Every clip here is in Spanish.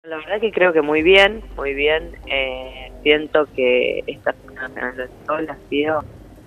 La verdad que creo que muy bien, muy bien. Siento que esta Semana del Sol ha sido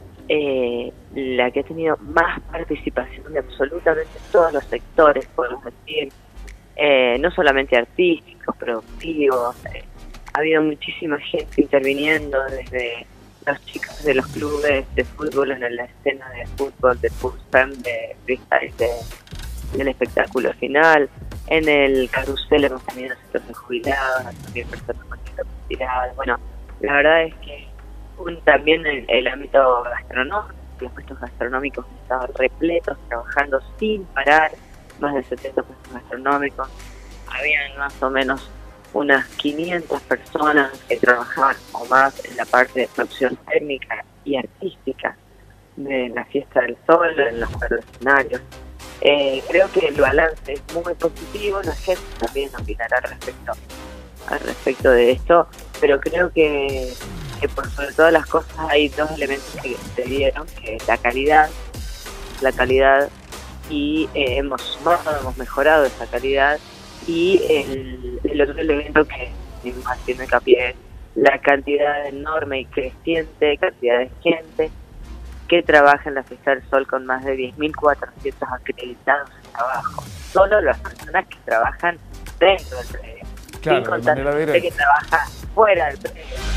la que ha tenido más participación de absolutamente todos los sectores, podemos decir, no solamente artísticos, productivos. Ha habido muchísima gente interviniendo, desde los chicos de los clubes de fútbol en la escena de fútbol, de futsal, de freestyle, del espectáculo final. En el carrusel hemos tenido sectores de jubilados, también personas con retiradas. Bueno, la verdad es que también el ámbito gastronómico, los puestos gastronómicos estaban repletos, trabajando sin parar, más de 70 puestos gastronómicos. Habían más o menos unas 500 personas que trabajaban o más en la parte de producción técnica y artística de la Fiesta del Sol, en los escenarios. Creo que el balance es muy positivo, la gente también opinará al respecto de esto, pero creo que por sobre todas las cosas hay dos elementos que se dieron, que es la calidad y hemos sumado, hemos mejorado esa calidad, y el otro elemento que más tiene hincapié es la cantidad enorme y creciente cantidad de gente que trabaja en la Fiesta del Sol, con más de 10.400 acreditados en trabajo. Solo las personas que trabajan dentro del predio, sin Claro, de contar manera la gente que directa. trabaja fuera del predio.